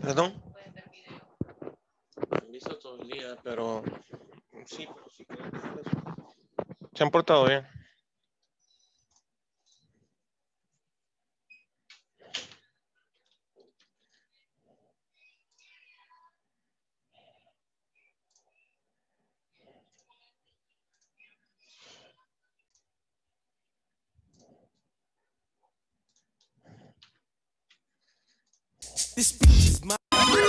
Perdón. He visto todo el día, pero sí, creo que es eso. Se han portado bien. This speech is my.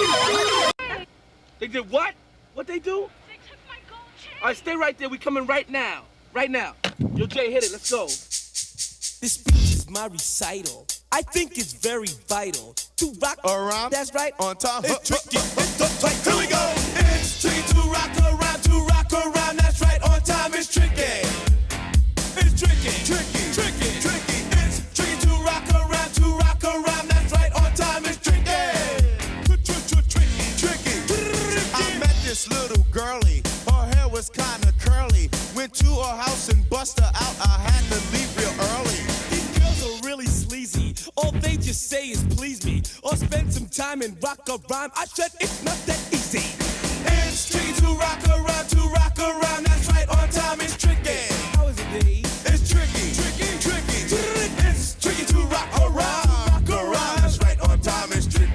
They did what? What they do? They took my gold chain. All right, stay right there. We coming right now. Right now. Yo, Jay, hit it. Let's go. This speech is my recital. I think it's very vital to rock around. That's right. On time. It's tricky. It's the tight. Here we go. It's tricky to rock around. To rock around. That's right. On time. It's tricky. It's tricky. Tricky. Tricky. Tricky. It's tricky to rock around. To rock around. That's right. On time. It's tricky. This little girlie, her hair was kinda curly. Went to her house and bust her out. I had to leave real early. These girls are really sleazy. All they just say is please me, or spend some time and rock a rhyme. I said it's not that easy. It's tricky to rock around, to rock around. That's right, on time it's tricky. How is it, D? It's tricky, tricky, tricky. It's tricky to rock around, rock around. That's right, on time it's tricky.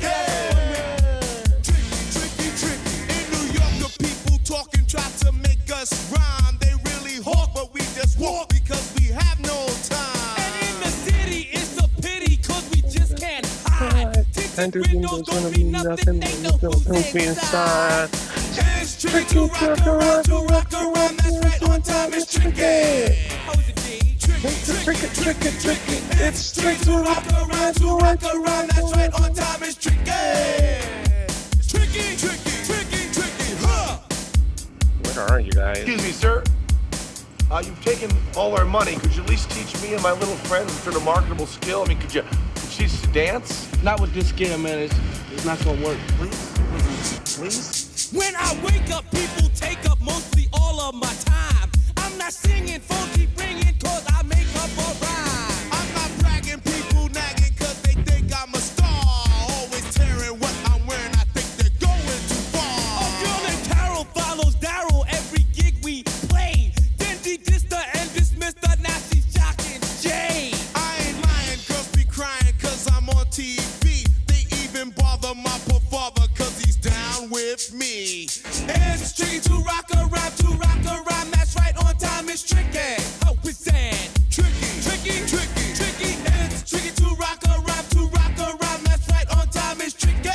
Talking, try to make us rhyme. They really hawk, but we just walk because we have no time. And in the city, it's a pity because we just can't hide. Tinted windows don't mean nothing, they know who's inside. It's tricky to rock around, that's right, on time it's tricky. How is it, D? Tricky, tricky, tricky. It's tricky to rock around, that's right, on time it's tricky. It's tricky, tricky, tricky, tricky, huh? Where are you guys? Excuse me, sir. You've taken all our money. Could you at least teach me and my little friend some sort of marketable skill? I mean, could you teach us to dance? Not with this scale, man. It's not gonna work. Please? When I wake up, people take up mostly all of my time. I'm not singing, phone keep ringing, cause I make up a rhyme. I'm not bragging, people nagging, cause they think I'm a star. Always tearing what I'm wearing, I think they're going too far. A girl named Carol follows Daryl every gig we play. Then he dissed her and dismissed her, now she's shocking Jay. I ain't lying, girls be crying cause I'm on TV. They even bother my poor father cause he's down with me. It's tricky to rock around, that's right, on time it's tricky. How is that? Tricky, tricky, tricky, tricky. It's tricky to rock around, that's right, on time it's tricky.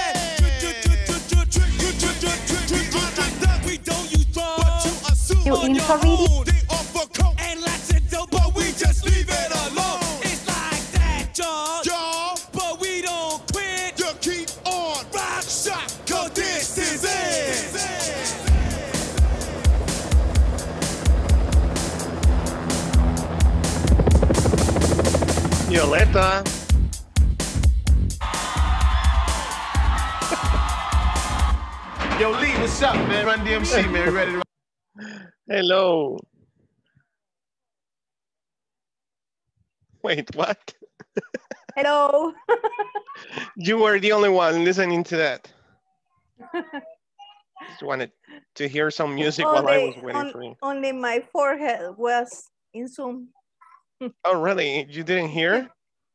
We don't use drugs, but you assume on your own. They offer coke and lots of dope, but we just leave it alone. It's like that, y'all, but we don't quit. You keep on rock shock, cause this is it. Violeta. Yo, Lee, what's up, man? Run DMC, man. Ready to Hello. Wait, what? Hello. You were the only one listening to that. Just wanted to hear some music while I was waiting for you. Only my forehead was in Zoom. Oh, really? You didn't hear?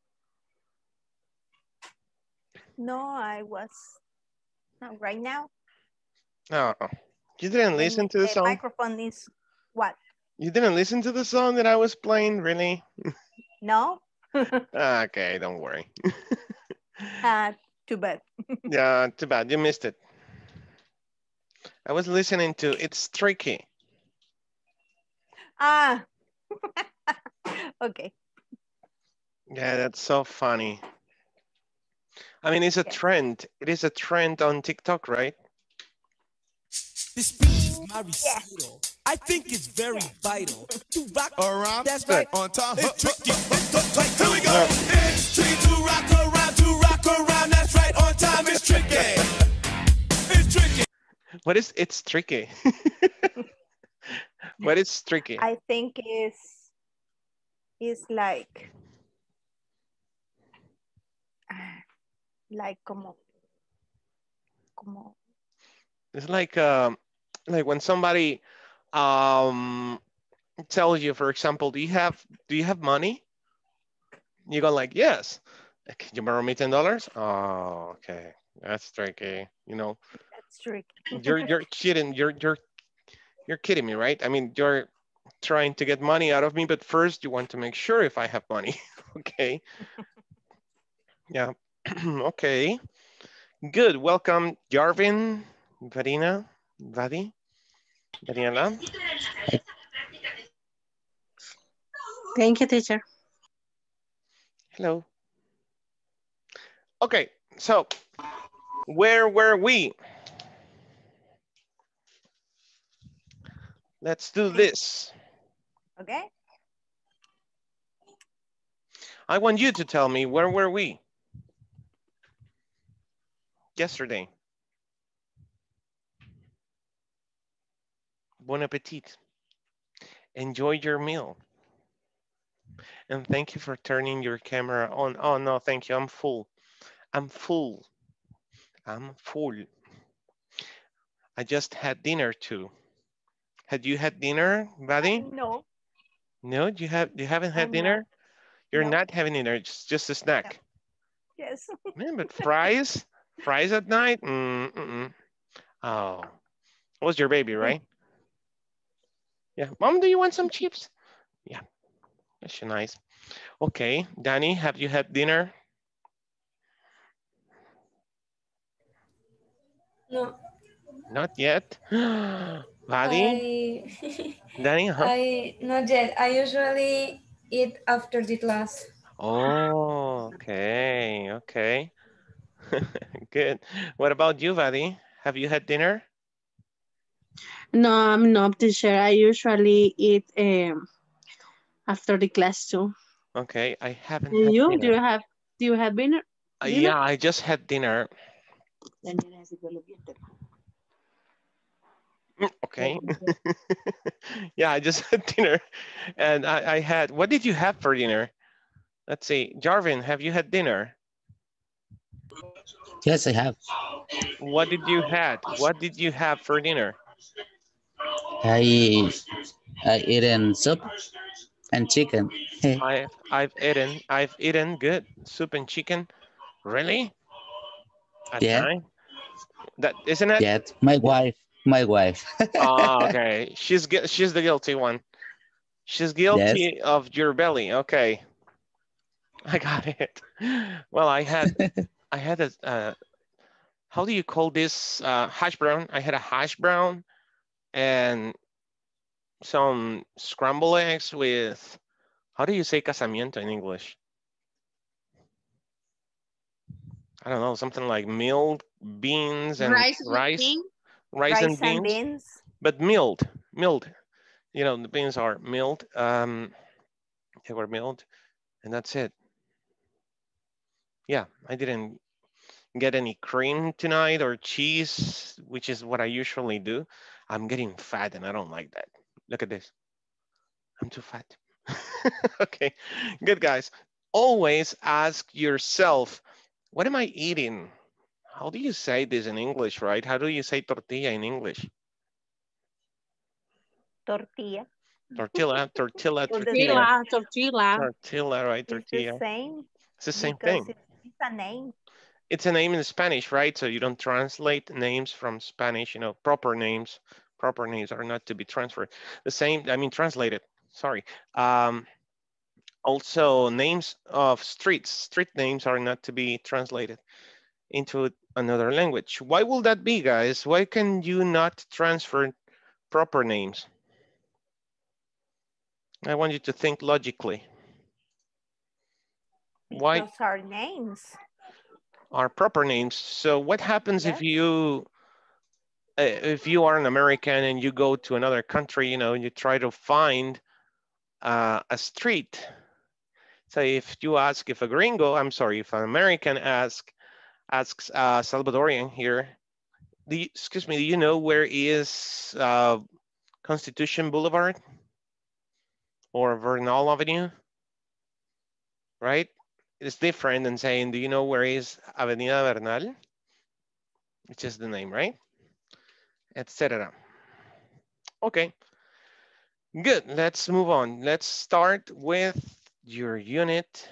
No, I was not right now. No. You didn't listen to the song? Microphone is what? You didn't listen to the song that I was playing, really? No. Okay, don't worry. Too bad. Yeah, too bad. You missed it. I was listening to It's Tricky. Ah. Okay. Yeah, that's so funny. I mean, it's a trend. It is a trend on TikTok, right? This speech is my recital. I think it's very vital to rock around. That's right, on time. It's tricky. It's the tight. Here we go. It's tricky to rock around. That's right, on time. It's tricky. It's tricky. What is it's tricky? What is tricky? I think is like como como... It's like when somebody tells you, for example, do you have money? You go like, yes. Can you borrow me $10? Oh, okay. That's tricky. You know, That's tricky. you're cheating. You're kidding me, right? I mean, you're trying to get money out of me, but first you want to make sure if I have money. Okay. Yeah. Okay. Good. Welcome, Jarvin, Varina, Vadi, Daniela. Thank you, teacher. Hello. Okay. So where were we? Let's do this. Okay. I want you to tell me, where were we yesterday? Bon appetit. Enjoy your meal. And thank you for turning your camera on. Oh no, thank you, I'm full. I'm full. I'm full. I just had dinner too. Had you had dinner, buddy? No, No, you haven't had I'm dinner? not. You're No. not having dinner, it's just a snack. Yes. Man, but fries? Fries at night? Oh, it was your baby, right? Yeah. Mom, do you want some chips? Yeah, that's nice. Okay, Danny, have you had dinner? No, Not yet. Buddy? I Danny, huh? I not yet. I usually eat after the class. Oh, okay, okay. Good. What about you, Vadi? Have you had dinner? No, I'm not, teacher. I usually eat after the class too. Okay, I haven't And had you? dinner. Do you have dinner? Yeah, I just had dinner. Okay. Yeah, I just had dinner. And I had, what did you have for dinner? Let's see. Jarvin, have you had dinner? Yes, I have. What did you had? What did you have for dinner? I I eaten soup and chicken. I've eaten good soup and chicken. Really? At Yeah, night? That isn't it? yeah. My wife. Oh, okay. She's the guilty one. She's Yes. guilty of your belly. Okay, I got it. Well, I had a how do you call this, hash brown? I had a hash brown and some scrambled eggs with, how do you say casamiento in English? I don't know, something like milled beans and rice and Rice and beans, beans. but milled. You know, the beans are milled. They were milled, and that's it. Yeah, I didn't get any cream tonight or cheese, which is what I usually do. I'm getting fat and I don't like that. Look at this. I'm too fat. Okay, good guys. Always ask yourself, what am I eating? How do you say this in English, right? How do you say tortilla in English? Tortilla. Tortilla, Tortilla, right? It's the Tortilla. same It's the same because thing. it's a name. It's a name in Spanish, right? So you don't translate names from Spanish, you know, proper names are not to be transferred. The same, I mean, translated, sorry. Also names of street names are not to be translated into another language. Why will that be, guys? Why can you not transfer proper names? I want you to think logically. Why Because our names. are proper names? So what happens Yes. if you are an American and you go to another country, you know, and you try to find a street. So if you ask, if a gringo, I'm sorry, if an American asks Salvadorian here, excuse me, do you know where is Constitution Boulevard or Vernal Avenue? Right? It's different than saying, do you know where is Avenida Bernal? which is the name, right? Etc. Okay, good. Let's move on. Let's start with your unit.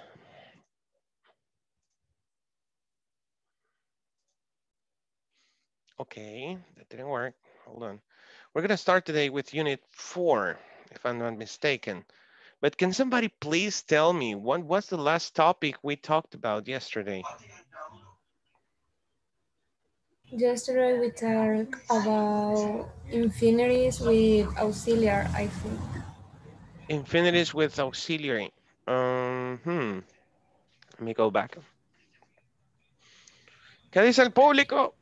Okay, that didn't work. Hold on. We're gonna start today with unit 4, if I'm not mistaken. But can somebody please tell me what was the last topic we talked about yesterday? Yesterday we talked about infinities with auxiliary, I think. Infinities with auxiliary. Let me go back. ¿Qué dice el público?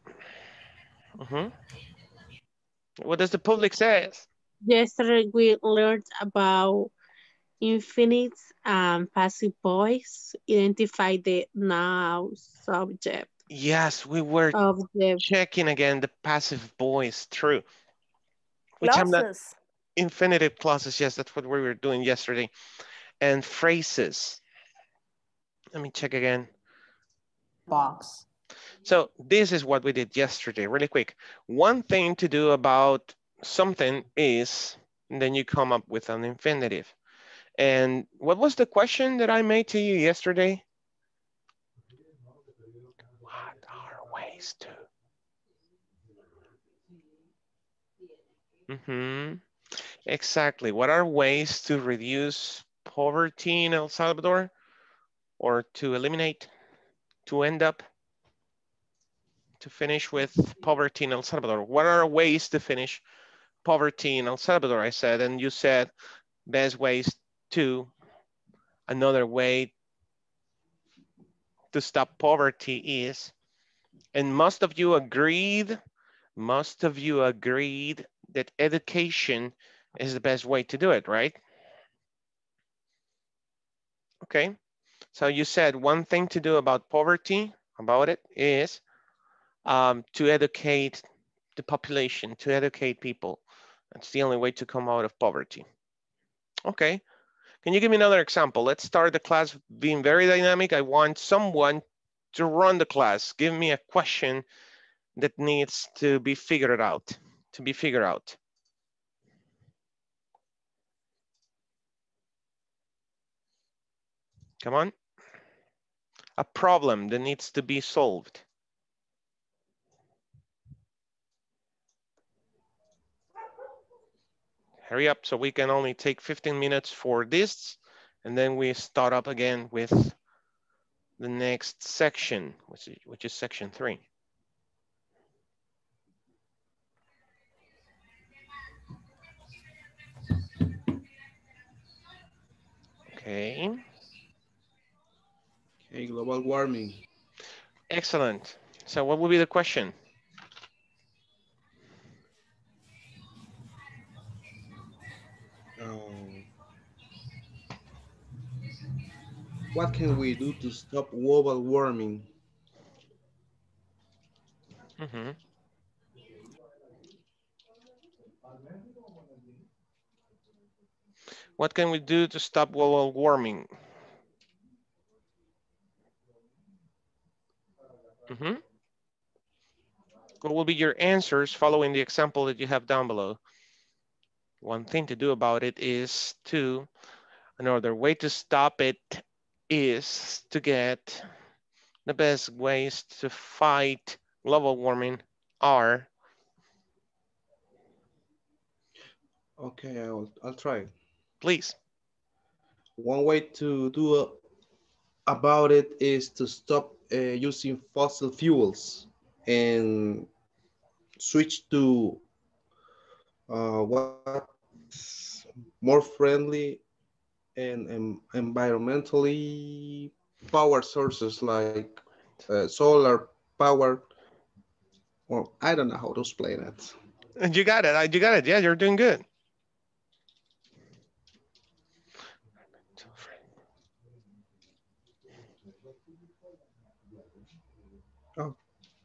What does the public say? Yesterday we learned about infinite and passive voice. Identify the noun subject Yes, we were of the checking again the passive voice. True. Which I'm not. Clauses. Infinitive clauses. Yes, that's what we were doing yesterday. And phrases. Let me check again. Box. So this is what we did yesterday, really quick. One thing to do about something is, and then you come up with an infinitive. And what was the question that I made to you yesterday? What are ways to? Exactly. What are ways to reduce poverty in El Salvador, or to eliminate, to end up, to finish with poverty in El Salvador? What are ways to finish poverty in El Salvador? I said, and you said best ways to, another way to stop poverty is, and most of you agreed that education is the best way to do it, right? Okay, so you said one thing to do about poverty, about it, is to educate the population, to educate people. That's the only way to come out of poverty. Okay, can you give me another example? Let's start the class being very dynamic. I want someone to run the class. Give me a question that needs to be figured out, Come on. A problem that needs to be solved. Hurry up so we can only take 15 minutes for this, and then we start up again with the next section, which is section 3. Okay. Okay, global warming. Excellent. So what would be the question? What can we do to stop global warming? What can we do to stop global warming? What will be your answers following the example that you have down below? One thing to do about it is to, another way to stop it is to get, the best ways to fight global warming are. Okay, I'll try. Please. One way to do about it is to stop using fossil fuels and switch to what more friendly and environmentally power sources like solar power. Well, I don't know how to explain it. And you got it. You got it. Yeah, you're doing good. Oh.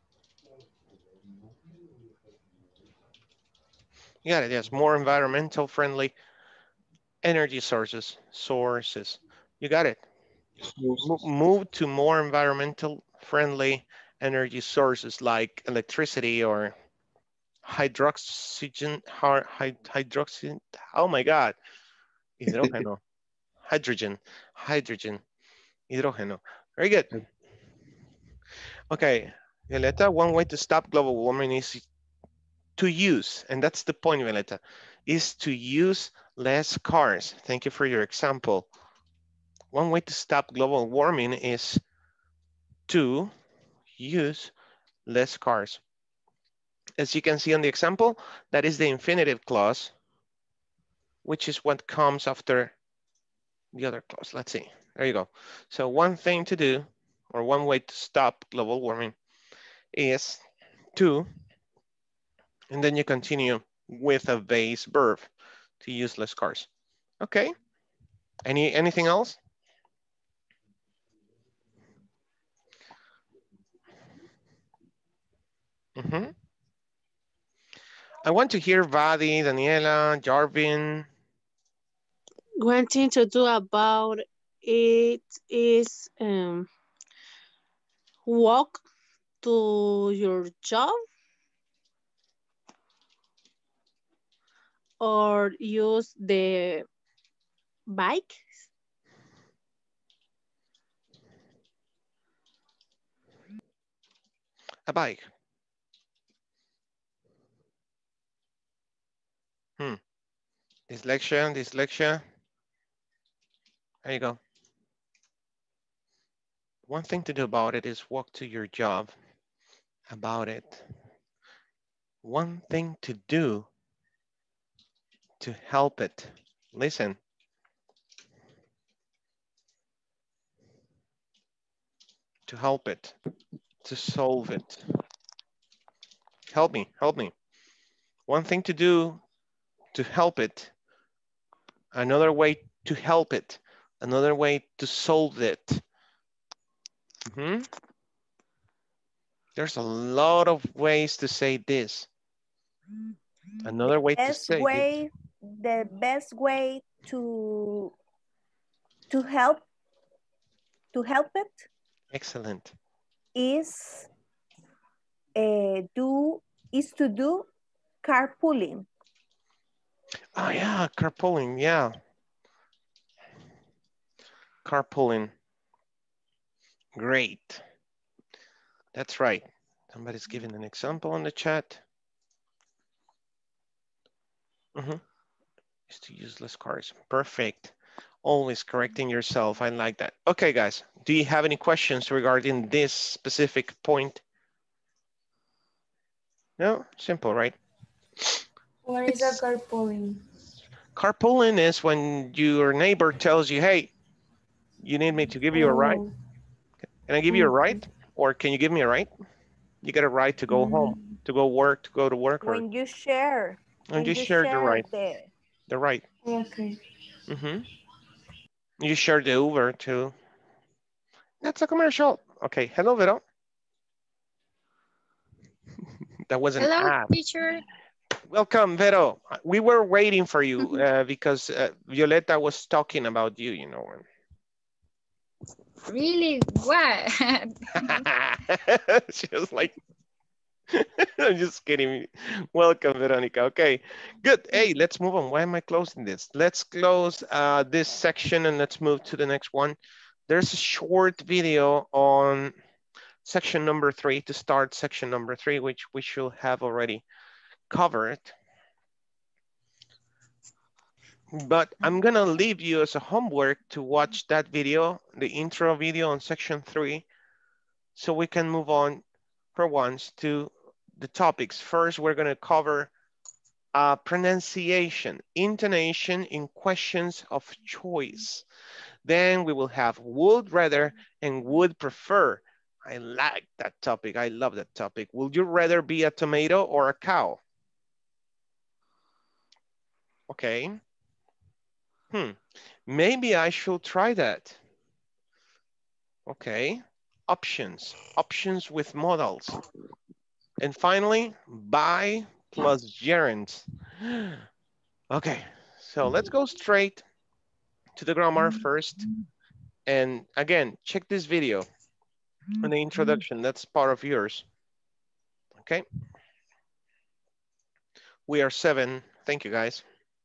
You got it. Yes, more environmental friendly energy sources. You got it. Move to more environmental friendly energy sources like electricity or hydroxygen, hydroxy, oh my God, hidrógeno, hydrogen, hidrógeno. Very good. Okay, Violeta, one way to stop global warming is to use, and that's the point, Violeta, is to use less cars. Thank you for your example. One way to stop global warming is to use less cars. As you can see on the example, that is the infinitive clause, which is what comes after the other clause. Let's see, there you go. So one thing to do, or one way to stop global warming is to, and then you continue with a base verb to use less cars. Okay, anything else? I want to hear Vadi, Daniela, Jarvin. One thing to do about it is walk to your job or use the bike. A bike. Dyslexia. There you go. One thing to do about it is walk to your job. About it. One thing to do to help it. Listen. To help it. To solve it. Help me. One thing to do to help it. Another way to help it. Another way to solve it. There's a lot of ways to say this. Another way to say this. The best way to help it. Excellent. Is to do carpooling. Oh yeah, carpooling, yeah. Carpooling. Great. That's right. Somebody's giving an example on the chat. Is to use less cars. Perfect. Always correcting yourself. I like that. Okay, guys. Do you have any questions regarding this specific point? No? Simple, right? What is a carpooling? Carpooling is when your neighbor tells you, hey, you need me to give you a ride? Can I give you a ride? Or can you give me a ride? You get a ride to go home, to go to work. When you share. When you share the ride. The ride. Okay. You share the Uber too. That's a commercial. Okay, hello, Vero. That was an ad. Teacher. Welcome, Vero. We were waiting for you because Violeta was talking about you, you know. Really? What? She was like, I'm just kidding. Welcome, Veronica. Okay, good. Hey, let's move on. Why am I closing this? Let's close this section and let's move to the next one. There's a short video on section number 3 to start section number 3, which we should have already covered. But I'm gonna leave you as a homework to watch that video, the intro video on section 3, so we can move on for once to the topics. First, we're gonna cover pronunciation, intonation in questions of choice. Then we will have would rather and would prefer. I like that topic. I love that topic. Would you rather be a tomato or a cow? Okay. Maybe I should try that. Okay. Options with modals. And finally, by plus gerunds. Okay, so let's go straight to the grammar first. And again, check this video. And the introduction, that's part of yours. Okay. We are 7. Thank you, guys.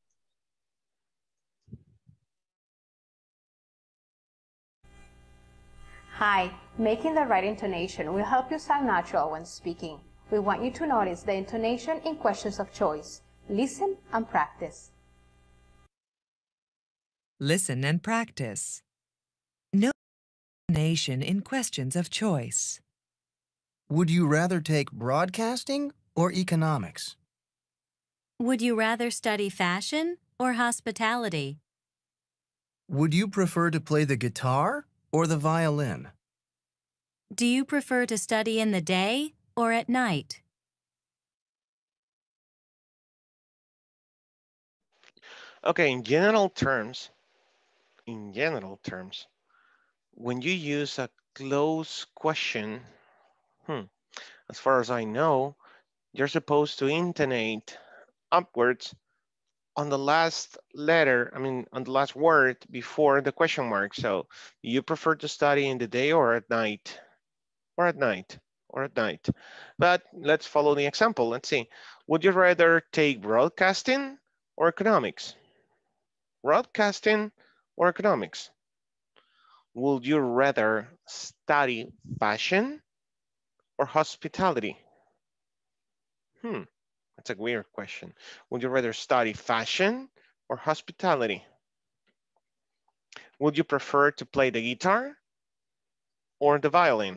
Hi, making the right intonation will help you sound natural when speaking. We want you to notice the intonation in questions of choice. Listen and practice. Listen and practice. Note intonation in questions of choice. Would you rather take broadcasting or economics? Would you rather study fashion or hospitality? Would you prefer to play the guitar or the violin? Do you prefer to study in the day or at night? Okay, in general terms, when you use a close question, as far as I know, you're supposed to intonate upwards on the last letter, on the last word before the question mark. So, do you prefer to study in the day or at night? Or at night? Or at night? But let's follow the example. Let's see. Would you rather take broadcasting or economics? Broadcasting or economics? Would you rather study fashion or hospitality? That's a weird question. Would you rather study fashion or hospitality? Would you prefer to play the guitar or the violin?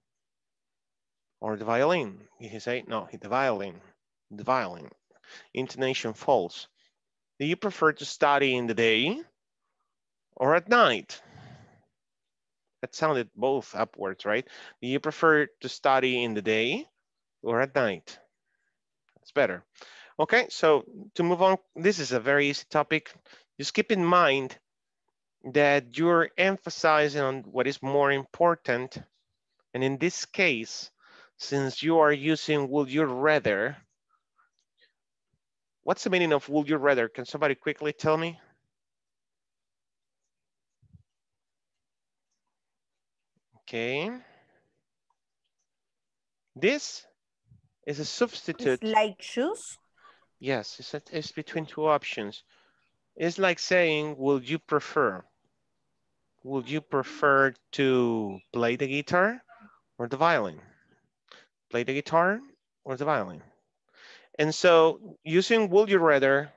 Or the violin? Did he say? No, the violin. The violin. Intonation false. Do you prefer to study in the day or at night? That sounded both upwards, right? Do you prefer to study in the day or at night? That's better. Okay, so to move on, this is a very easy topic. Just keep in mind that you're emphasizing on what is more important. And in this case, since you are using would you rather, what's the meaning of would you rather? Can somebody quickly tell me? Okay. This is a substitute. It's like choose? Yes, it's between two options. It's like saying, would you prefer? Would you prefer to play the guitar or the violin? Play the guitar or the violin? And so using would you rather,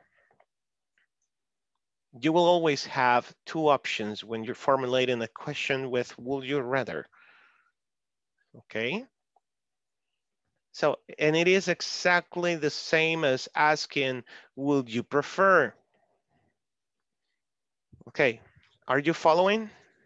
you will always have two options when you're formulating a question with would you rather. Okay. So, and it is exactly the same as asking, would you prefer? Okay, are you following?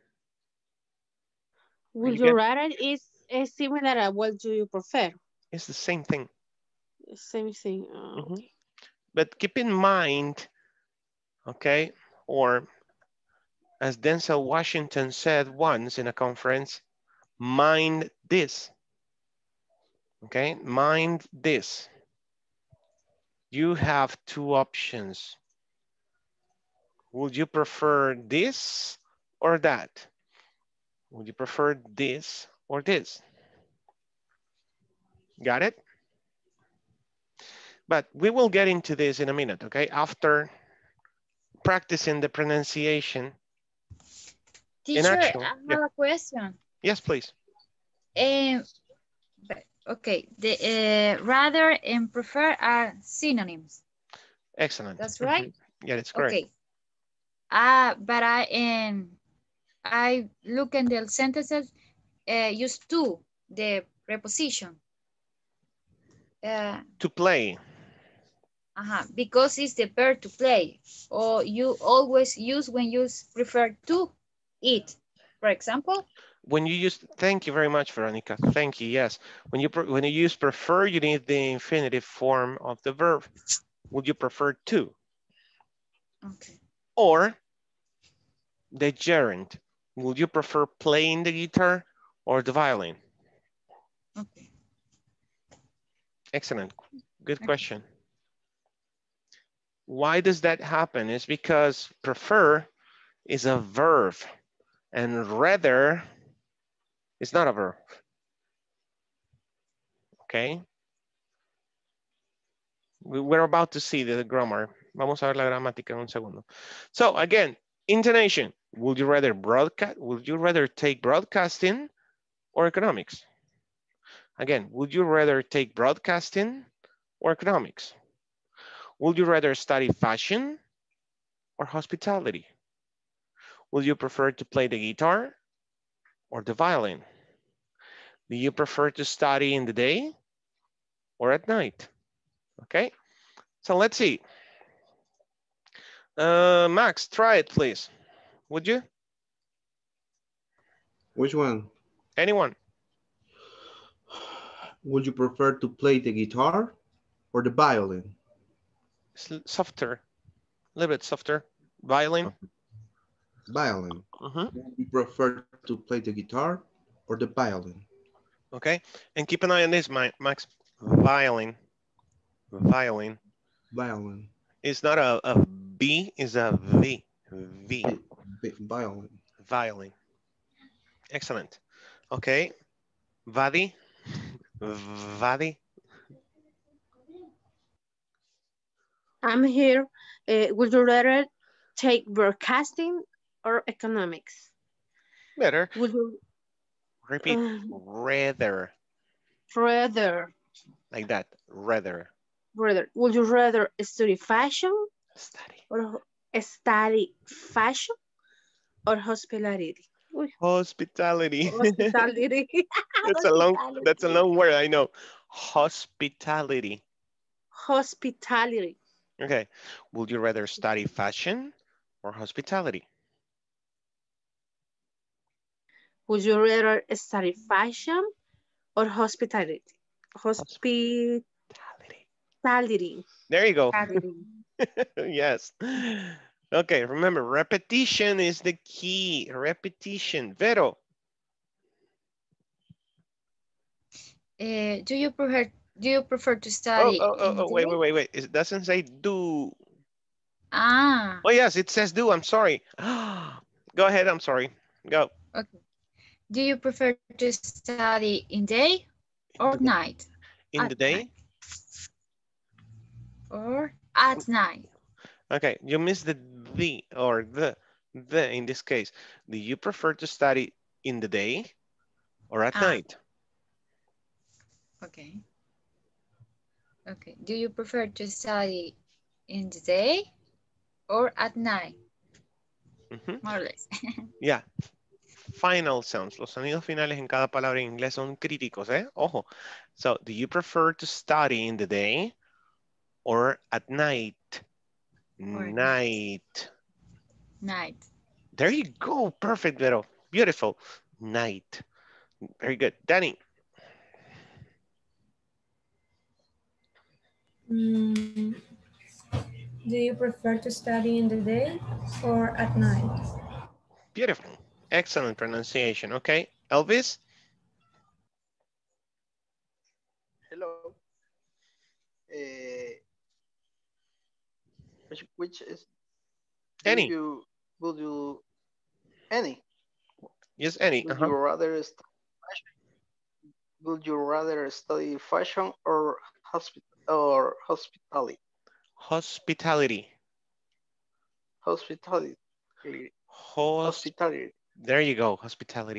Would you rather is similar to what do you prefer? It's the same thing. Same thing. Okay. But keep in mind, okay, or as Denzel Washington said once in a conference, mind this. Okay, mind this. You have two options. Would you prefer this or that? Would you prefer this or this? Got it? But we will get into this in a minute, okay? After practicing the pronunciation. Teacher, I have a question. Yes, please. Okay, the rather and prefer are synonyms. Excellent. That's right? Yeah, that's correct. Okay. But I look in the sentences use to, the preposition. To play. Because it's the verb to play. Or you always use when you prefer to eat. For example. When you use, thank you very much, Veronica. Thank you, yes. When you use prefer, you need the infinitive form of the verb. Would you prefer to? Okay. Or the gerund. Would you prefer playing the guitar or the violin? Okay. Excellent. Good question. Why does that happen? It's because prefer is a verb and rather It's not a verb. Okay. We're about to see the grammar. Vamos a ver la gramática en un segundo. So again, intonation. Would you rather take broadcasting or economics? Again, would you rather take broadcasting or economics? Would you rather study fashion or hospitality? Would you prefer to play the guitar or the violin? Do you prefer to study in the day or at night? Okay, so let's see. Max, try it, please. Would you? Which one? Anyone. Would you prefer to play the guitar or the violin? Softer, a little bit softer. Violin. Violin. Would you prefer to play the guitar or the violin? Okay, and keep an eye on this, Max. Violin. Violin. Violin. It's not a B, it's a V. V. Violin. Violin. Excellent. Okay. Vadi. Vadi. I'm here. Would you rather take broadcasting or economics? Better. Would you repeat? Rather. Rather. Like that. Rather. Rather. Would you rather study fashion? Study. Or study fashion or hospitality? Hospitality. Hospitality. That's a long word, I know. Hospitality. Hospitality. Okay. Would you rather study fashion or hospitality? Would you rather study fashion or hospitality? Hospitality. There you go. Yes. Okay, remember, repetition is the key. Repetition. Vero. Do you prefer to study? Wait. It doesn't say do. Ah. Oh, yes, it says do. I'm sorry. Go ahead. I'm sorry. Go. Okay. Do you prefer to study in day or night? In the day? Or at night? Okay, you missed the or the in this case. Do you prefer to study in the day or at night? Okay. Okay. Do you prefer to study in the day or at night? More or less. Yeah. Final sounds. Los sonidos finales en cada palabra en inglés son críticos, ¿eh? Ojo. So, do you prefer to study in the day or at night? Night. There you go. Perfect, Vero. Beautiful. Night. Very good. Danny. Do you prefer to study in the day or at night? Beautiful. Excellent pronunciation. Okay. Elvis? Hello. Which is any? Would you any? Yes, any. Would you rather study fashion or hospitality? Hospitality. Hospitality. There you go. Hospitality.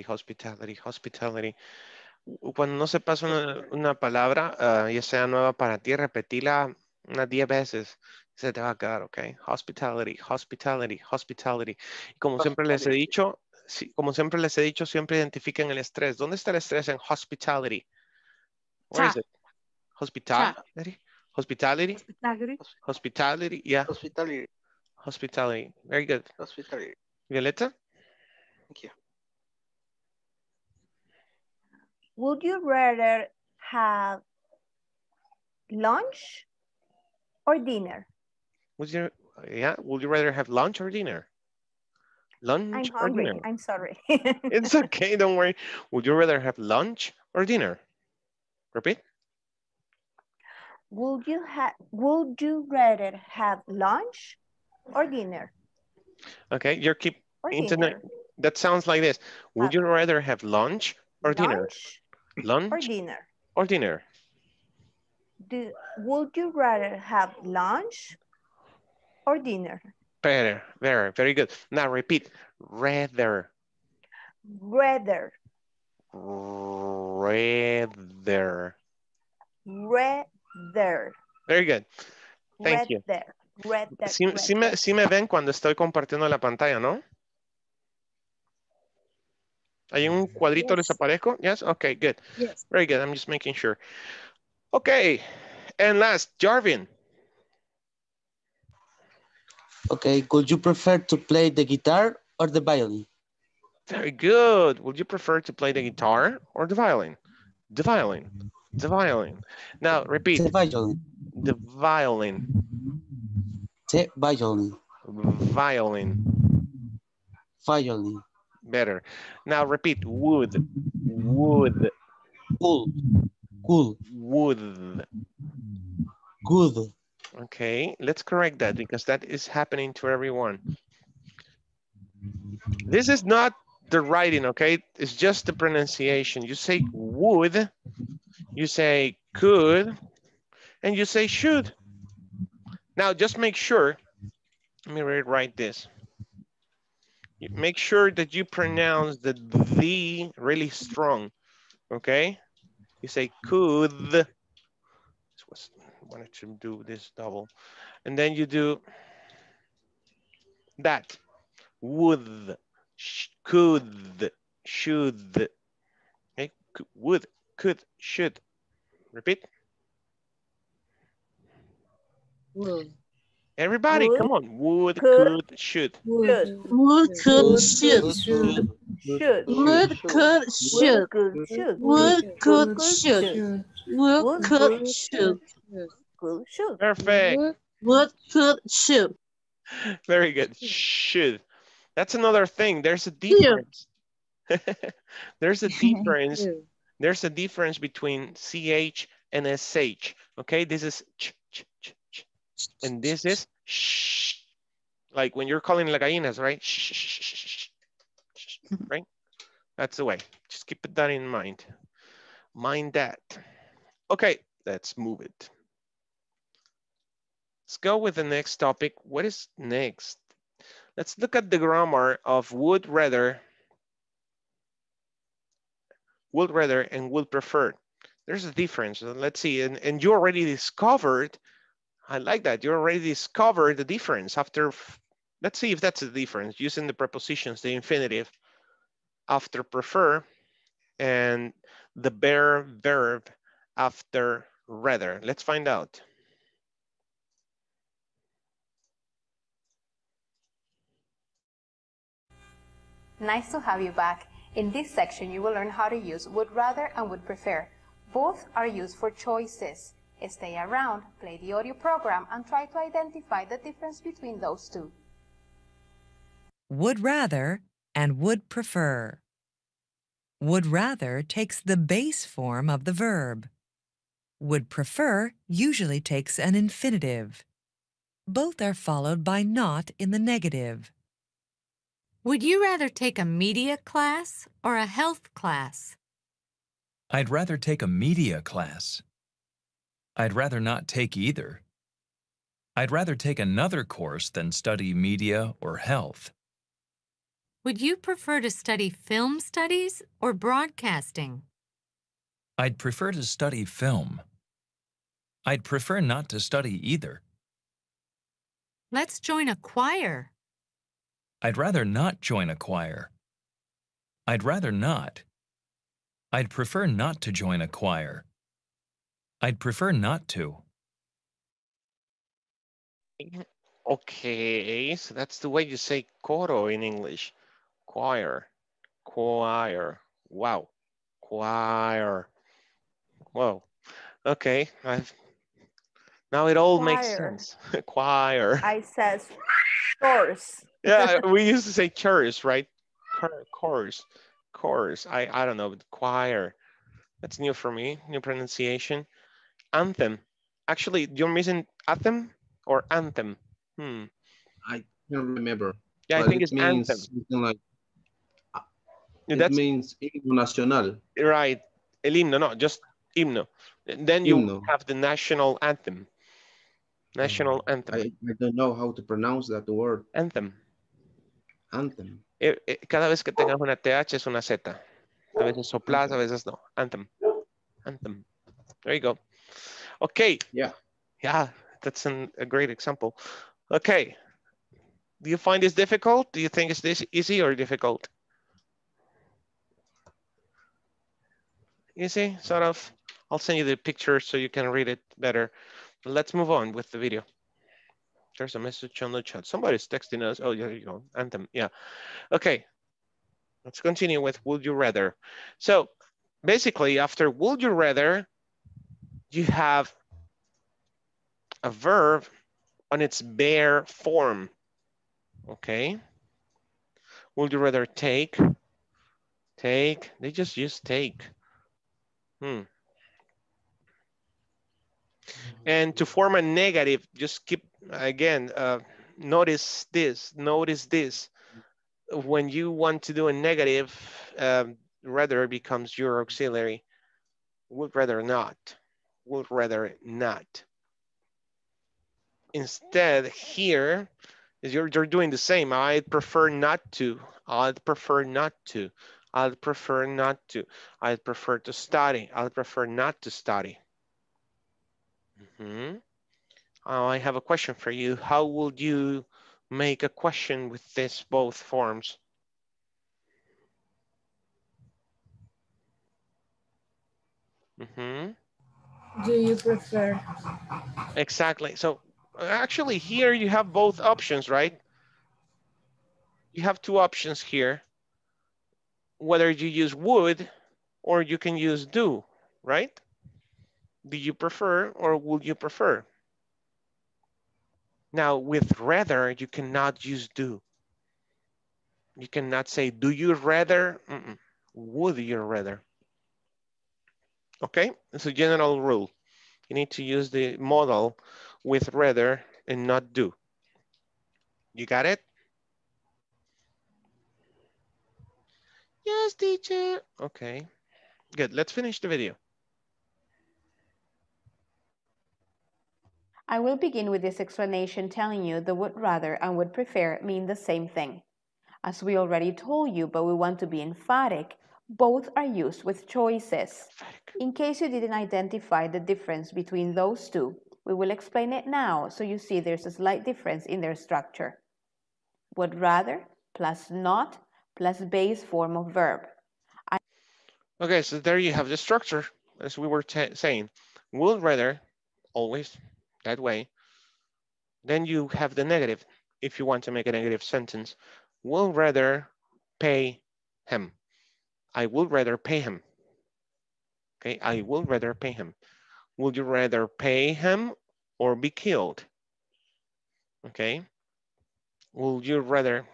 Cuando no sepas una palabra, ya sea nueva para ti, repetila unas 10 veces. Se te va a quedar, ¿ok? Hospitality. Y como siempre les he dicho, siempre identifiquen el estrés. ¿Dónde está el estrés en hospitality? Where is it? Hospitality. Yeah. Hospitality. Very good. Violeta? Thank you. Would you rather have lunch or dinner? Would you rather have lunch or dinner? Lunch I'm hungry. or dinner? I'm sorry. It's okay, don't worry. Would you rather have lunch or dinner? Repeat. Would you rather have lunch or dinner? Okay, that sounds like this. Would you rather have lunch or dinner? Lunch or Lunch dinner? or dinner? Would you rather have lunch or dinner? Better, very good. Now repeat, rather. Rather. Rather. Rather. Very good. Thank you. Rather. Sí me ven cuando estoy compartiendo la pantalla, ¿no? ¿Hay un cuadrito les aparezco? Yes? Okay, good. Yes. Very good. I'm just making sure. Okay. And last, Jarvin. Okay, could you prefer to play the guitar or the violin? Very good. Would you prefer to play the guitar or the violin? The violin. The violin. Now repeat. The violin. The violin. The violin. Violin. Violin. Better. Now repeat. Would. Would. Cool. Cool. Would. Good. Okay, let's correct that because that is happening to everyone. This is not the writing, okay? It's just the pronunciation. You say would, you say could, and you say should. Now just make sure, let me rewrite this. Make sure that you pronounce the really strong, okay? You say could. Wanted to do this double. And then you do that. Would, could, should. Okay, would, could, should. Repeat. Would. Everybody, come on. Would, could, should. Would, could, should. Should. Would, could, should. Would, could, should. Would, could, should. Perfect. Would, could, should. Very good. Should. That's another thing. There's a difference. There's a difference. There's a difference between CH and SH. Okay, this is ch, ch, ch, ch. And this is sh. Like when you're calling la gallinas, right? Sh, sh, sh, sh, sh, right? That's the way. Just keep that in mind. Mind that. Okay, let's move it. Let's go with the next topic. What is next? Let's look at the grammar of would rather and would prefer. There's a difference. Let's see. And you already discovered, I like that. You already discovered the difference after, let's see if that's the difference, using the prepositions, the infinitive after prefer and the bare verb after rather. Let's find out. Nice to have you back. In this section, you will learn how to use would rather and would prefer. Both are used for choices. Stay around, play the audio program, and try to identify the difference between those two. Would rather and would prefer. Would rather takes the base form of the verb. Would prefer usually takes an infinitive. Both are followed by not in the negative. Would you rather take a media class or a health class? I'd rather take a media class. I'd rather not take either. I'd rather take another course than study media or health. Would you prefer to study film studies or broadcasting? I'd prefer to study film. I'd prefer not to study either. Let's join a choir. I'd rather not join a choir. I'd rather not. I'd prefer not to join a choir. I'd prefer not to. Okay, so that's the way you say coro in English. Choir, choir, wow, choir. Whoa, okay, now it all makes sense. Choir. I says chorus. Yeah, we used to say chorus, right? Chorus. I don't know, but choir. That's new for me, new pronunciation. Anthem. Actually, you're missing anthem or anthem? I can't remember. Yeah, I think it's anthem. Something like It means himno nacional. Right. El himno, no, just himno. And then you Himno. have the national anthem. National anthem. I don't know how to pronounce that word. Anthem. Anthem. Cada vez que tengas una TH es una Z. A veces soplas, a veces no. Anthem. Anthem. There you go. Okay. Yeah. Yeah, that's a great example. Okay. Do you find this difficult? Do you think it's this easy or difficult? Easy, sort of. I'll send you the picture so you can read it better. But let's move on with the video. There's a message on the chat. Somebody's texting us. Oh, there you go. Anthem. Yeah. Okay. Let's continue with would you rather. So basically, after would you rather, you have a verb on its bare form. Okay. Would you rather take? Take. They just use take. And to form a negative, just keep, again, notice this. When you want to do a negative, rather becomes your auxiliary. Would rather not. Would rather not. Instead, here, you're doing the same. I'd prefer not to. I'd prefer not to. I'd prefer not to. I'd prefer to study. I'd prefer not to study. I have a question for you. How would you make a question with this both forms? Do you prefer? Exactly. So actually here you have both options, right? You have two options here. Whether you use would or you can use do, right? Do you prefer or would you prefer? Now with rather, you cannot use do. You cannot say, do you rather? Would you rather? Okay, it's a general rule. You need to use the modal with rather and not do. You got it? Yes, teacher. Okay, good. Let's finish the video. I will begin with this explanation telling you the would rather and would prefer mean the same thing. As we already told you, but we want to be emphatic, both are used with choices. In case you didn't identify the difference between those two, we will explain it now so you see there's a slight difference in their structure. Would rather plus not plus base form of verb. Okay, so there you have the structure, as we were saying. Would rather, always that way. Then you have the negative, if you want to make a negative sentence. Would rather pay him. I would rather pay him. Okay, I would rather pay him. Would you rather pay him or be killed? Okay. Would you rather,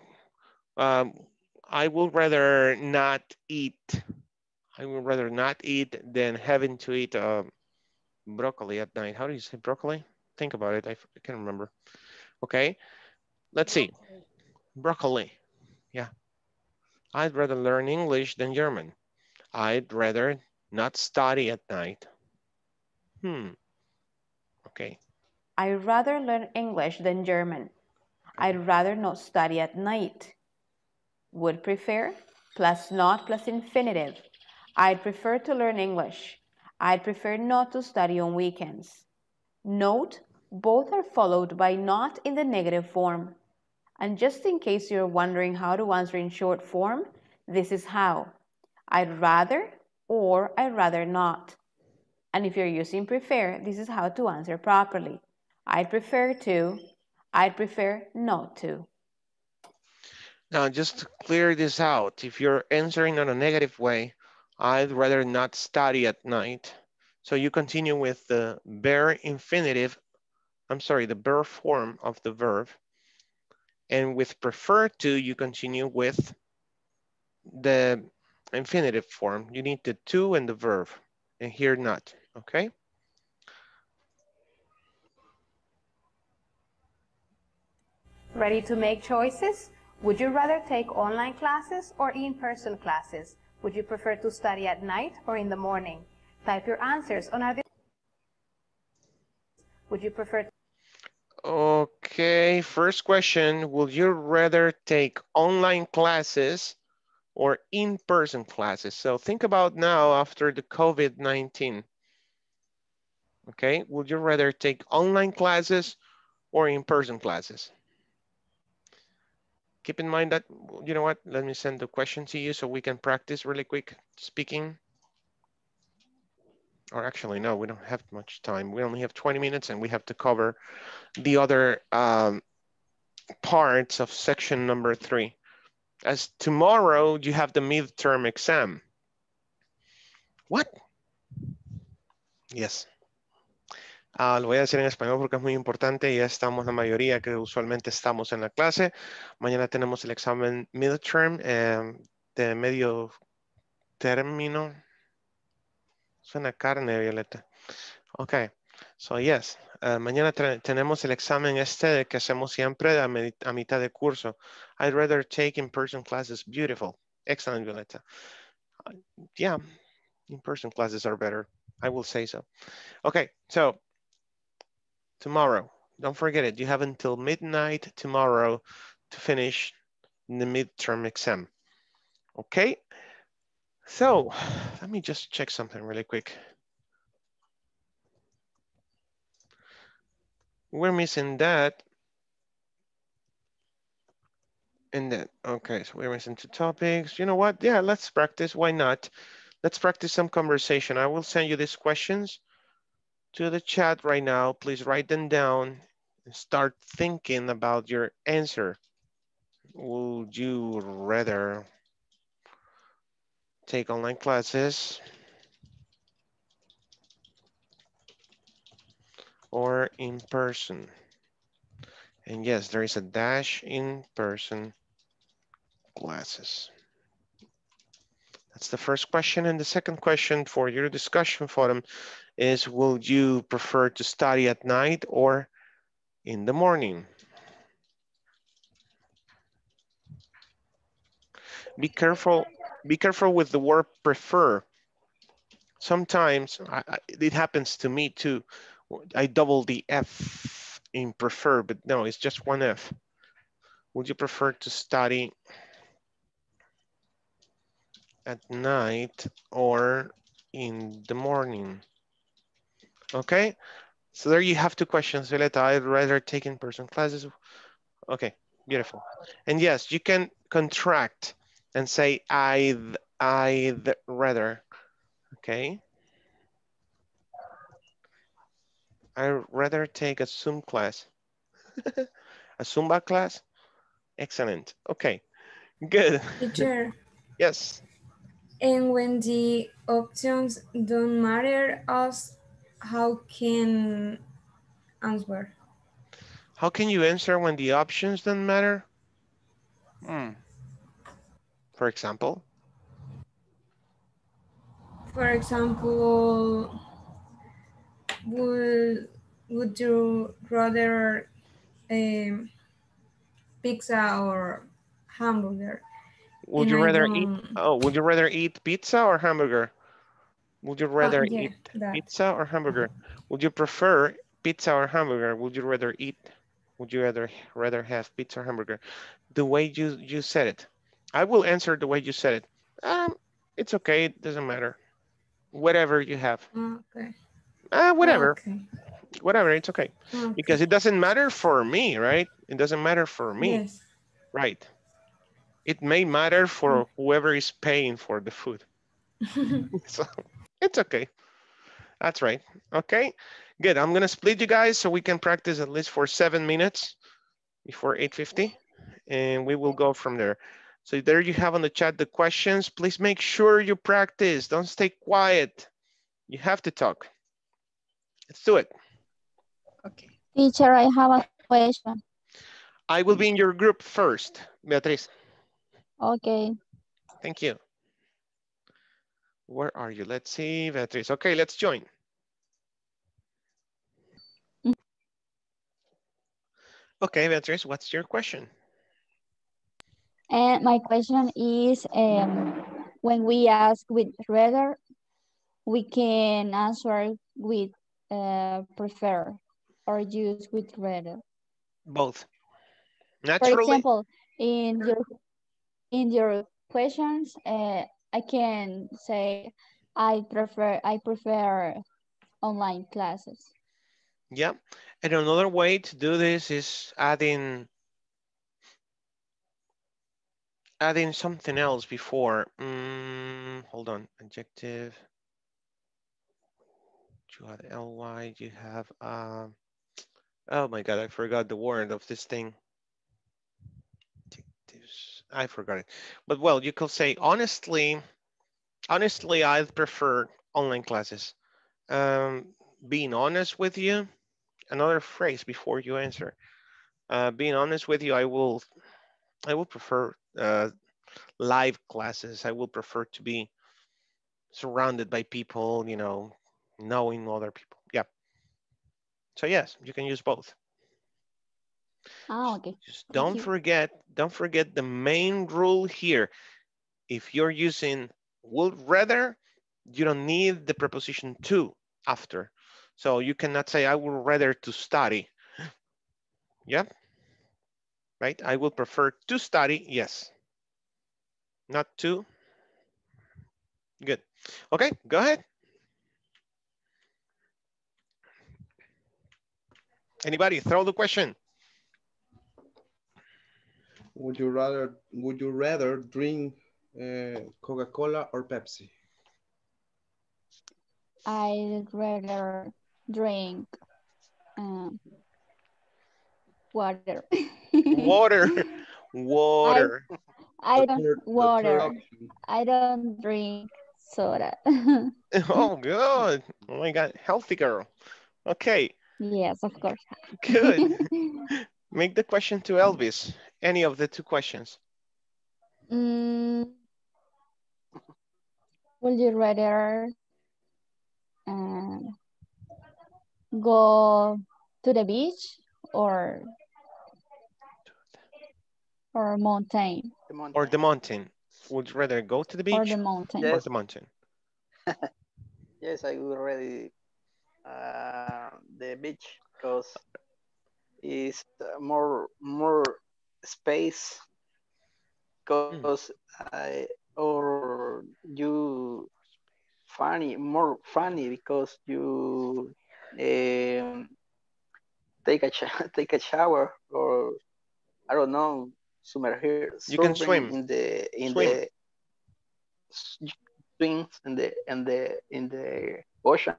I would rather not eat. I would rather not eat than having to eat broccoli at night. How do you say broccoli? Think about it, I can't remember. Okay, let's see. Broccoli, yeah. I'd rather learn English than German. I'd rather not study at night. Okay. I'd rather learn English than German. I'd rather not study at night. Would prefer plus not plus infinitive. I'd prefer to learn English. I'd prefer not to study on weekends. Note, both are followed by not in the negative form. And just in case you're wondering how to answer in short form, this is how. I'd rather or I'd rather not. And if you're using prefer, this is how to answer properly. I'd prefer to, I'd prefer not to. Now, just to clear this out, if you're answering in a negative way, I'd rather not study at night. So you continue with the bare infinitive, the bare form of the verb. And with prefer to, you continue with the infinitive form. You need the to and the verb, and here not, okay? Ready to make choices? Would you rather take online classes or in-person classes? Would you prefer to study at night or in the morning? Type your answers on our... Would you prefer... Okay, first question. Would you rather take online classes or in-person classes? So think about now after the COVID-19. Okay, would you rather take online classes or in-person classes? Keep in mind that, you know what, let me send the question to you so we can practice really quick speaking. Or actually, no, we don't have much time. We only have 20 minutes and we have to cover the other parts of section number 3. As tomorrow, you have the midterm exam. What? Yes. Lo voy a decir en español porque es muy importante. Ya estamos la mayoría que usualmente estamos en la clase. Mañana tenemos el examen midterm de medio término. Suena carne, Violeta. Ok. So, yes. Mañana tenemos el examen este que hacemos siempre a mitad de curso. I'd rather take in-person classes. Beautiful. Excellent, Violeta. Yeah, in-person classes are better. I will say so. Okay, so tomorrow, don't forget it. You have until midnight tomorrow to finish the midterm exam. Okay, so let me just check something really quick. We're missing that. And then, okay, so we're missing 2 topics. You know what? Yeah, let's practice. Why not? Let's practice some conversation. I will send you these questions to the chat right now. Please write them down and start thinking about your answer. Would you rather take online classes or in person? And yes, there is a dash in person classes. That's the first question. And the second question for your discussion forum is, would you prefer to study at night or in the morning? Be careful with the word prefer. Sometimes it happens to me too. I double the F in prefer, but no, it's just one F. Would you prefer to study at night or in the morning? Okay, so there you have 2 questions, Violeta. I'd rather take in-person classes. Okay, beautiful. And yes, you can contract and say I'd rather. Okay. I'd rather take a Zoom class. A Zumba class? Excellent. Okay, good. Teacher. Yes. And when the options don't matter us, how can answer? How can you answer when the options don't matter? For example? For example, would you rather pizza or hamburger? Would you rather eat? Oh, would you rather eat pizza or hamburger? Would you rather eat pizza or hamburger? Would you prefer pizza or hamburger? Would you rather eat? Would you rather have pizza or hamburger? The way you said it. I will answer the way you said it. It's okay. It doesn't matter. Whatever you have. Okay. Whatever. Okay. Whatever. It's okay. Okay. Because it doesn't matter for me, right? It doesn't matter for me. Yes. Right. It may matter for whoever is paying for the food. So it's okay. That's right. Okay, good. I'm going to split you guys so we can practice at least for 7 minutes before 8:50, and we will go from there. So there you have on the chat the questions. Please make sure you practice. Don't stay quiet. You have to talk. Let's do it. Okay. Teacher, I have a question. I will be in your group first, Beatriz. Okay. Thank you. Where are you? Let's see, Beatriz. Okay, let's join. Okay, Beatriz, what's your question? And my question is, when we ask with rather, we can answer with prefer or use with rather. Both. For Naturally. example, in your questions, I can say I prefer online classes. Yeah. And another way to do this is adding something else before. Hold on. Adjective. You have ly. You have. Oh my God! I forgot the word of this thing. Adjectives. I forgot it. But well, you could say honestly. Honestly, I prefer online classes. Being honest with you. Another phrase before you answer. Being honest with you, I will prefer live classes. I will prefer to be surrounded by people, you know, knowing other people. Yeah. So yes, you can use both. Oh, okay. Just don't forget the main rule here. If you're using would rather, you don't need the preposition to after. So you cannot say I would rather to study. Yeah. Right? I will prefer to study. Yes. Not to. Good. Okay, go ahead. Anybody throw the question? Would you rather drink Coca-Cola or Pepsi? I'd rather drink water. Water. I don't water. I don't drink soda. Oh, good. Oh my God, healthy girl. Okay. Yes, of course. Good. Make the question to Elvis. Any of the two questions. Would you rather go to the beach or mountain? Or the mountain. Would you rather go to the beach or the mountain? or the mountain? Yes, I would already the beach because it's more space because or you more funny because you take a shower or I don't know you can swim in the swings in the ocean.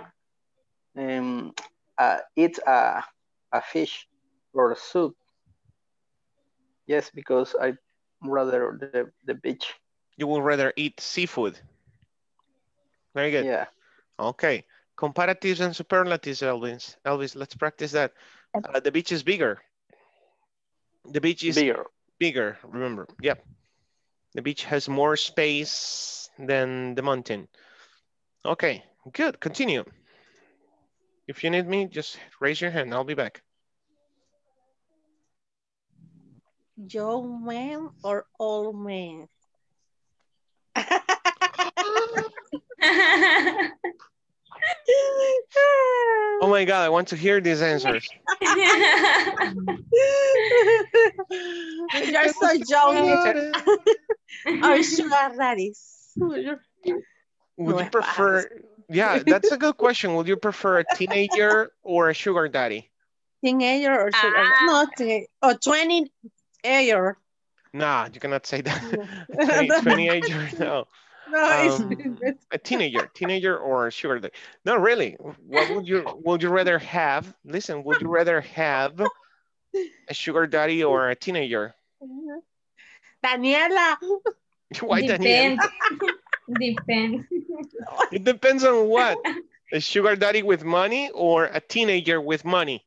Eat a fish or a soup. Yes, because I rather the beach. You would rather eat seafood. Very good. Yeah. Okay. Comparatives and superlatives, Elvis. Elvis, let's practice that. The beach is bigger. The beach is bigger, remember. Yep. The beach has more space than the mountain. Okay, good. Continue. If you need me, just raise your hand. I'll be back. Young man or old man? Oh my God, I want to hear these answers. You're so young. Or sugar daddies? Would you prefer, yeah, that's a good question. Would you prefer a teenager or a sugar daddy? Teenager or sugar no, or 20-ager. Nah, you cannot say that. 20-ager, no. A teenager or a sugar daddy. No, really. What would you rather have? Listen, would you rather have a sugar daddy or a teenager? Daniela. Why Daniela? Depends. It depends on what? A sugar daddy with money or a teenager with money?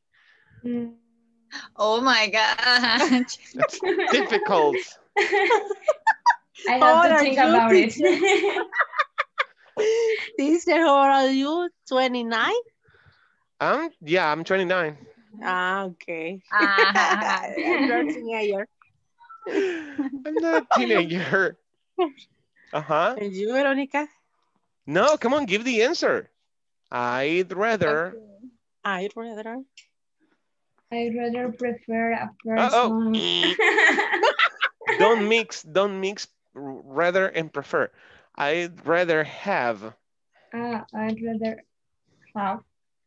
Oh my gosh. That's difficult. I have to think about it. Teacher, how old are you? 29? Yeah, I'm 29. Ah, okay. Ah. You're a teenager. I'm not a teenager. Uh-huh. And you, Veronica? No, come on, give the answer. I'd rather. I'd rather. I'd rather prefer a Uh-oh. person. Don't mix rather and prefer. I'd rather have. I'd rather have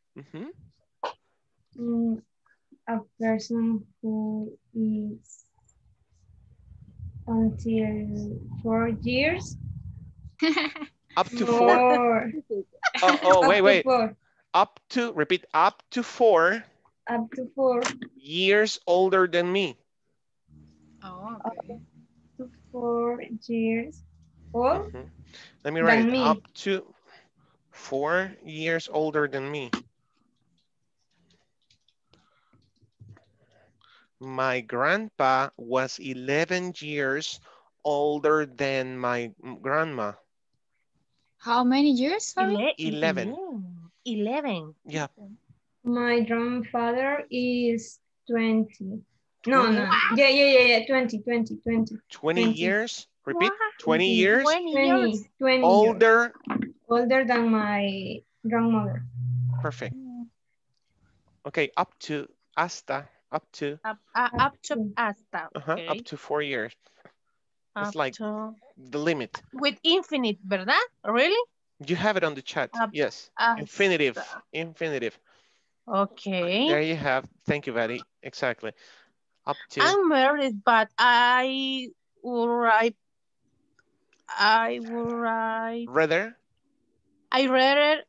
a person who is until 4 years. Up to 4. Oh, wait. Up to, repeat, up to 4. Up to 4 years older than me. Oh, okay. Up to 4 years old. Let me write it. Up to 4 years older than me. My grandpa was 11 years older than my grandma. How many years? 11. 11. Yeah. My grandfather is 20. No. Yeah. 20. 20 years? Repeat. 20 years? 20 older. Years. Older than my grandmother. Perfect. Okay, up to, hasta, up to. Up to hasta. Okay. Up to 4 years. It's like the limit. With infinite, ¿verdad? Really? You have it on the chat. Yes. Infinitive. Infinitive. Okay. There you have. Thank you, Betty. Exactly. Up to. I'm married, but I would write. Rather. I rather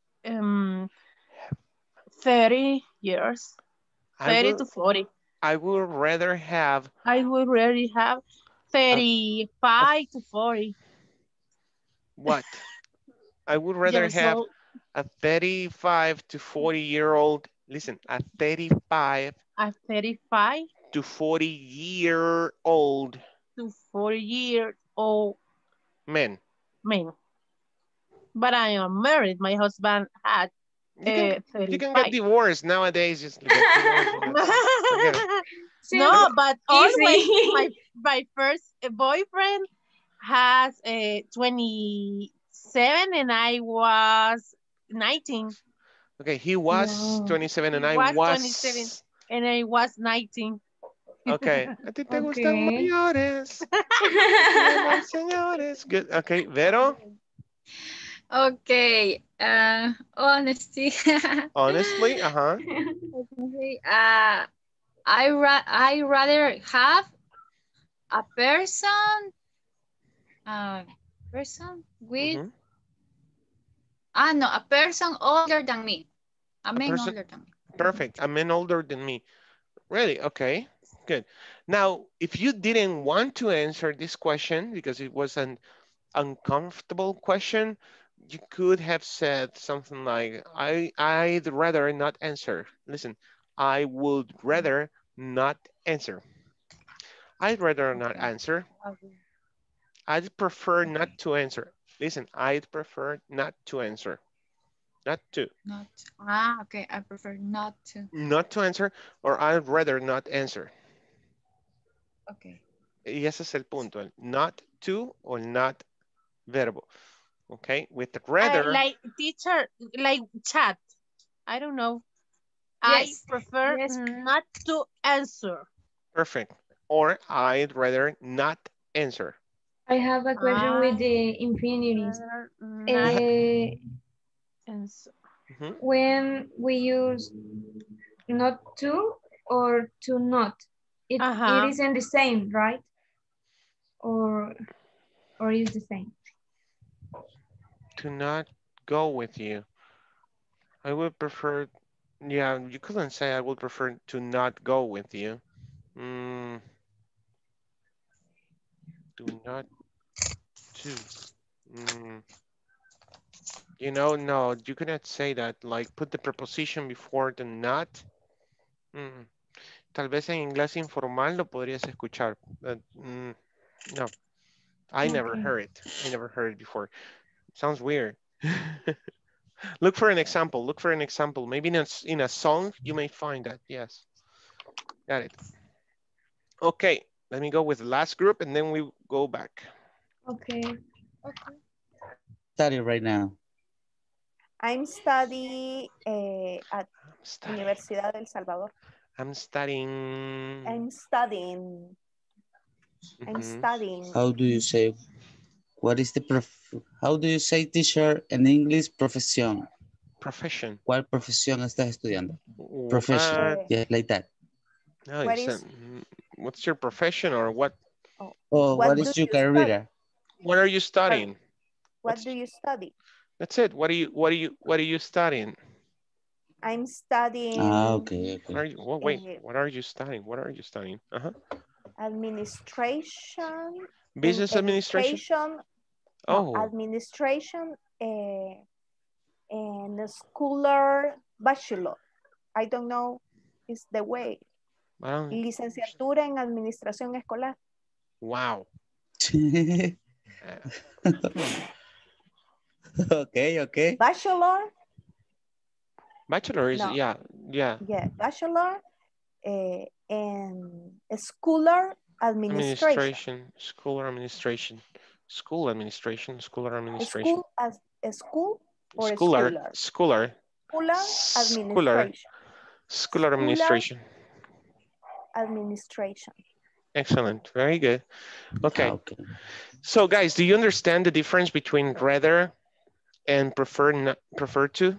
30 years. 30 to 40. I would rather have. I would rather have 35 to 40. What? I would rather have a 35 to 40-year-old. Listen, a 35. A 35 to 40-year-old. To 40-year-old. Men. But I am married. My husband had 35. You can get divorced nowadays. Just get divorced. No, but always my first boyfriend has 27 and I was 19. Okay, he was 27 and I was 27 and I was 19. Okay. ¿A ti te gustan mayores? Señores. Good. Okay, Vero? Okay. Honestly. Honestly, I rather have a person with a person older than me. A man older than me. Perfect. A man older than me. Really? Okay. Good. Now, if you didn't want to answer this question because it was an uncomfortable question, you could have said something like, I'd rather not answer. Listen, I would rather not answer. I'd rather not answer. I'd prefer not to answer. Listen, I'd prefer not to answer. Not to. Okay. I prefer not to. Not to answer, or I'd rather not answer. Okay. Y ese es el punto. El not to or not verbo. Okay, with the rather. Like teacher, like chat. I don't know. Yes. I prefer not to answer. Perfect. Or I'd rather not answer. I have a question with the infinities. When we use not to or to not, it isn't the same, right? Or is the same? To not go with you. I would prefer, yeah, you couldn't say I would prefer to not go with you. Do not to. You know, no, you cannot say that. Like, put the preposition before the not. Tal vez en inglés informal lo podrías escuchar. No, I never heard it. I never heard it before. Sounds weird. Look for an example. Look for an example. Maybe in a song, you may find that. Yes. Got it. Okay. Let me go with the last group and then we go back. Okay. Study right now. I'm studying at Universidad del Salvador. I'm studying. I'm studying. I'm studying. How do you say? What is the how do you say teacher in English? Profesión. Profession. ¿Cuál profesión estás estudiando? Profession. Yeah, like that. No, what's your profession or what? Oh, what is your career? What are you studying? What do you study? That's it. What are you studying? I'm studying. Okay. What are you, wait, what are you studying? What are you studying? Administration. Business administration. No, administration and schooler bachelor. I don't know. Is the way. Licenciatura en administración escolar. Wow. Okay. Bachelor. Bachelor is, no. yeah. Yeah, bachelor and schooler administration. Schooler administration. School administration. Schooler administration. School as a school or schooler. Schooler administration. Schooler administration. Administration. Excellent. Very good. Okay. So guys, do you understand the difference between rather and prefer to?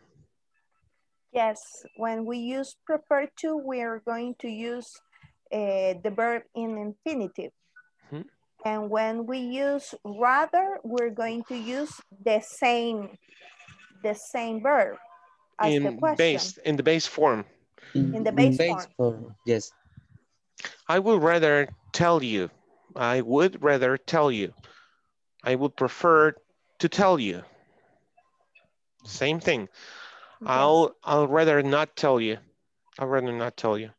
Yes. When we use prefer to, we are going to use the verb in infinitive. And when we use rather, we're going to use the same verb as the question. In the base form. In the base form. Yes. I would rather tell you. I would rather tell you. I would prefer to tell you. Same thing. Yes. I'll rather not tell you. I'd rather not tell you.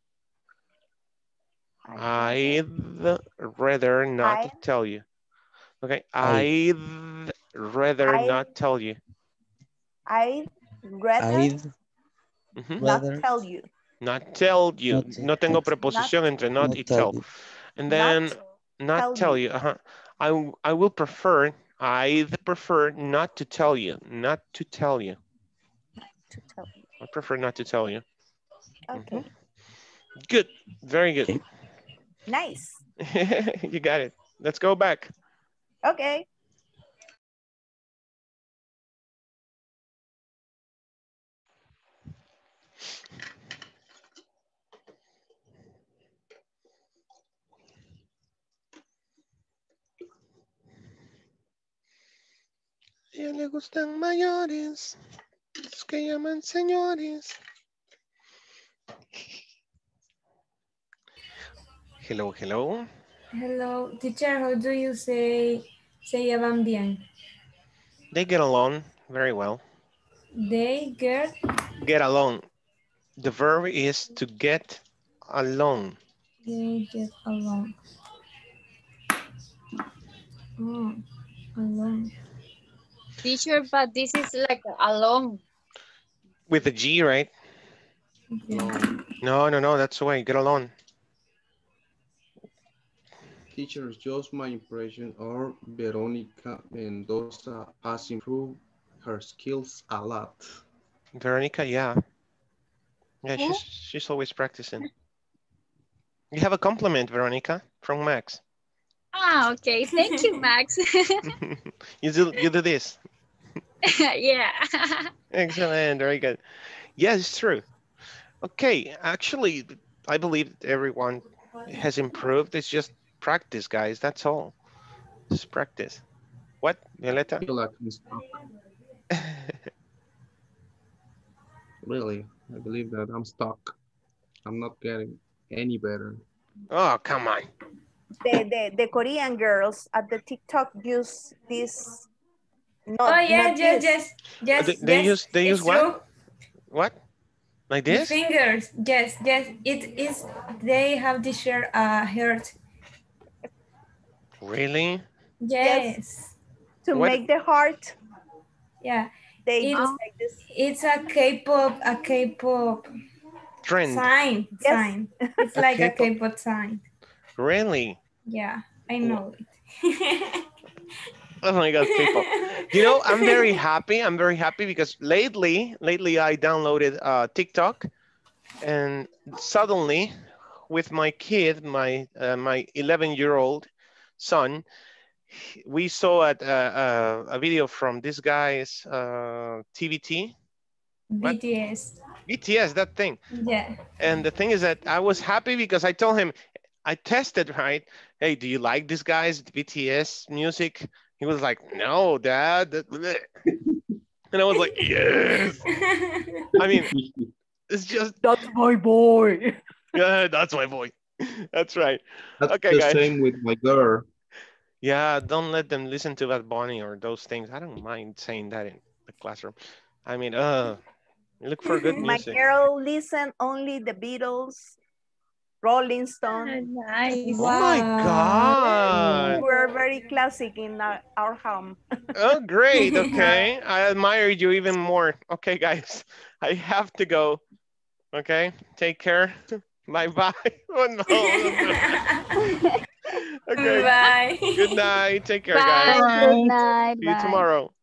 I'd rather not tell you. Okay. I'd rather not tell you. I'd rather not tell you. Not tell you. No tengo preposición entre not y tell. And then not tell you. I will prefer, I'd prefer not to tell you. Not to tell you. I prefer not to tell you. Okay. Good. Very good. Nice. You got it. Let's go back. Okay. A ella le gustan mayores, los que llaman señores. Hello, hello. Hello, teacher. How do you say van bien? They get along very well. They get along. The verb is to get along. They get along. Oh, along. Teacher, but this is like along. With a G, right? Yeah. No, that's the way. Get along. Teachers, just my impression are Veronica Mendoza has improved her skills a lot. Veronica, yeah. Yeah, she's always practicing. You have a compliment, Veronica, from Max. Ah, okay. Thank you, Max. You do this. Yeah. Excellent. Very good. Yes, it's true. Okay. Actually, I believe everyone has improved. It's just practice, guys. That's all. Just practice. What, Violeta? I feel like I'm stuck. Really, I believe that I'm stuck. I'm not getting any better. Oh, come on. The Korean girls at the TikTok use this. Yes. They use what? True. What? Like this? The fingers. Yes. It is. They have the share heart. Really? Yes. To make the heart. Yeah. They use like this. It's a K-pop trend. Sign. It's like a K-pop sign. Really? Yeah, I know it. Oh my God, people. You know, I'm very happy. I'm very happy because lately I downloaded TikTok, and suddenly with my kid, my 11-year-old son, we saw a video from this guy's TVT. BTS. BTS, that thing. Yeah. And the thing is that I was happy because I told him, I tested, right? Hey, do you like this guy's BTS music? He was like, no, Dad. And I was like, yes. I mean, it's just. That's my boy. Yeah, that's my boy. That's right. That's okay, the guys. same with my girl. Yeah, don't let them listen to Bad Bunny or those things. I don't mind saying that in the classroom. I mean, look for good music. My girl listen only the Beatles, Rolling Stone. Nice. Oh my God. We're very classic in our home. Oh, great. Okay. I admire you even more. Okay, guys, I have to go. Okay. Take care. Bye-bye. Oh, no. Okay. Bye. Good night. Take care, Bye. guys. Good night. See you Bye. tomorrow.